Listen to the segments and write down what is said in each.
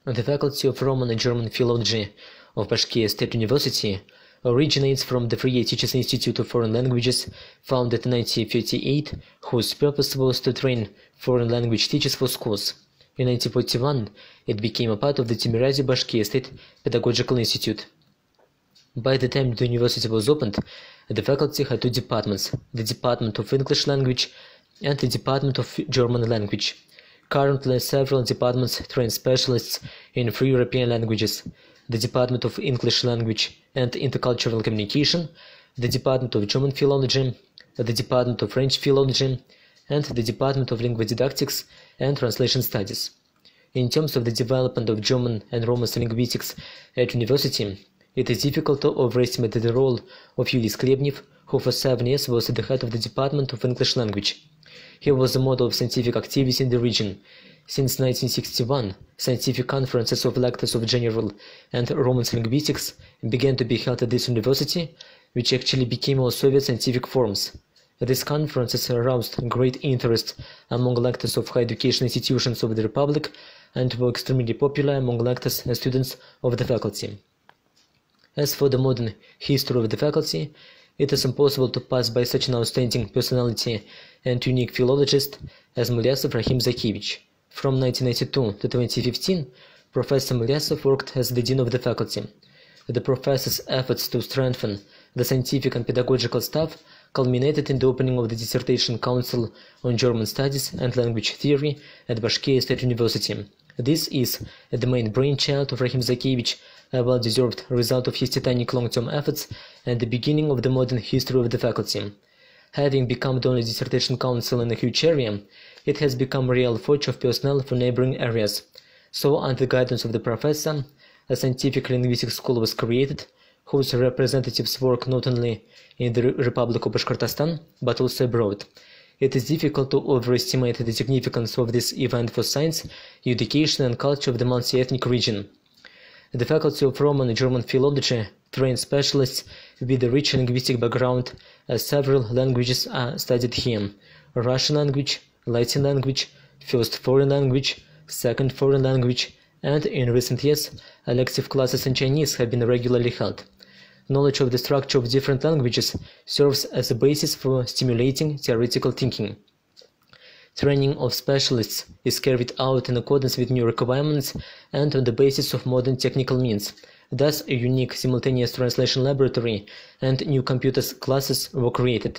The Faculty of Roman and German Philology of Bashkir State University originates from the Free Teachers Institute of Foreign Languages, founded in 1938, whose purpose was to train foreign language teachers for schools. In 1941, it became a part of the Timirazio Bashkir State Pedagogical Institute. By the time the university was opened, the faculty had two departments, the Department of English Language and the Department of German Language. Currently, several departments train specialists in three European languages: the Department of English Language and Intercultural Communication, the Department of German Philology, the Department of French Philology, and the Department of Linguistics and Translation Studies. In terms of the development of German and Romance linguistics at university, it is difficult to overestimate the role of Yulis Klebnev, who for 7 years was at the head of the Department of English Language. He was a model of scientific activity in the region. Since 1961, scientific conferences of lectures of general and Romance linguistics began to be held at this university, which actually became all Soviet scientific forums. These conferences aroused great interest among lectors of higher education institutions of the Republic and were extremely popular among lectors and students of the faculty. As for the modern history of the faculty, it is impossible to pass by such an outstanding personality and unique philologist as Mulyasov Rahim Zakevich. From 1992 to 2015, Professor Mulyasov worked as the Dean of the faculty. The professor's efforts to strengthen the scientific and pedagogical staff culminated in the opening of the Dissertation Council on German Studies and Language Theory at Bashkir State University. This is the main brainchild of Rahim Zakevich, a well-deserved result of his titanic long-term efforts and the beginning of the modern history of the faculty. Having become the only dissertation council in a huge area, it has become a real forge of personnel for neighboring areas. So, under the guidance of the professor, a scientific linguistics school was created, whose representatives work not only in the Republic of Bashkortostan, but also abroad. It is difficult to overestimate the significance of this event for science, education and culture of the multi-ethnic region. The Faculty of Roman and German Philology trains specialists with a rich linguistic background, as several languages are studied here: Russian language, Latin language, first foreign language, second foreign language, and in recent years, elective classes in Chinese have been regularly held. Knowledge of the structure of different languages serves as a basis for stimulating theoretical thinking. Training of specialists is carried out in accordance with new requirements and on the basis of modern technical means. Thus, a unique simultaneous translation laboratory and new computer classes were created.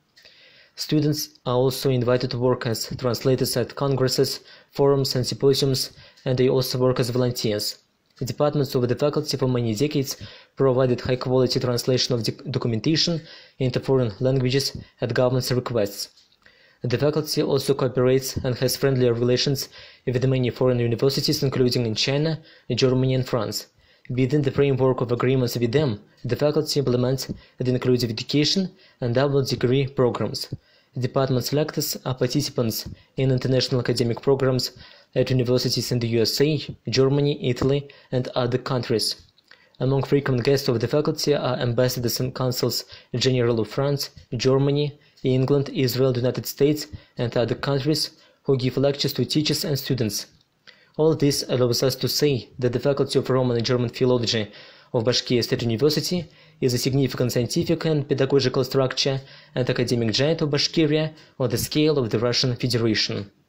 Students are also invited to work as translators at congresses, forums and symposiums, and they also work as volunteers. The departments of the faculty for many decades provided high-quality translation of documentation into foreign languages at government's requests. The faculty also cooperates and has friendly relations with many foreign universities, including in China, Germany and France. Within the framework of agreements with them, the faculty implements the inclusive education and double degree programs. The department's lectors are participants in international academic programs at universities in the USA, Germany, Italy, and other countries. Among frequent guests of the faculty are ambassadors and consuls general of France, Germany, England, Israel, the United States, and other countries who give lectures to teachers and students. All this allows us to say that the Faculty of Roman and German Philology of Bashkir State University is a significant scientific and pedagogical structure and academic giant of Bashkiria on the scale of the Russian Federation.